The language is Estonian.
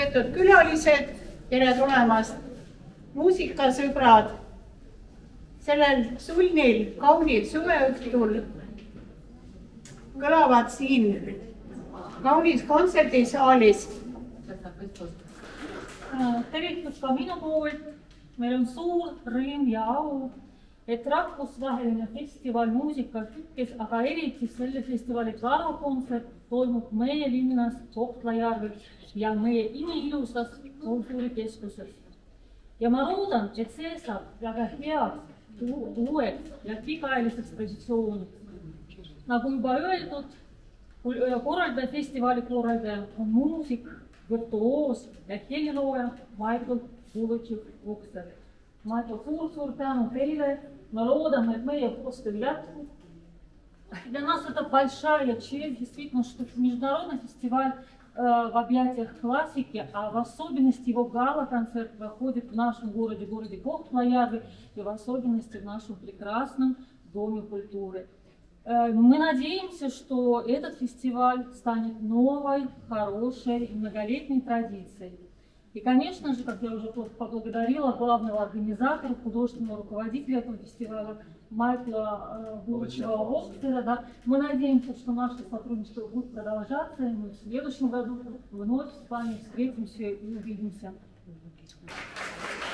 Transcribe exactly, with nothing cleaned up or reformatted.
lugupeetud külalised, tere tulemast, muusikasõbrad. Sellel sunnil, kaunil suveõhtul kõlavad siin kaunis kontserdisaalis. Tervitus ka minu poolt. Meil on suur rõõm ja au, et rahvusvaheline festival muusikakütkes, aga eriti selle festivali galakontsert toimub meie linnas Kohtla-Järvel ja meie iluilusas kultuurikeskuses. Ja ma loodan, et see saab väga heaks uueks ja pikaajaliseks traditsiooniks. Nagu juba öeldud, korraldaja festivali korraldaja on muusik, virtuoos ja helilooja Michael Bulutšik-Vukser. Michael, suur-suur tänu teile. Мы лодом, et meie koostöö jätkub. Для нас это большая честь, действительно, что международный фестиваль э, в объятиях классики, а в особенности его гала-концерт проходит в нашем городе, городе Kohtla-Järve, и в особенности в нашем прекрасном Доме культуры. Э, мы надеемся, что этот фестиваль станет новой, хорошей и многолетней традицией. И, конечно же, как я уже поблагодарила главного организатора, художественного руководителя этого фестиваля Майкла Булутчика-Вуксера, да, мы надеемся, что наше сотрудничество будет продолжаться, и мы в следующем году вновь с вами встретимся и увидимся.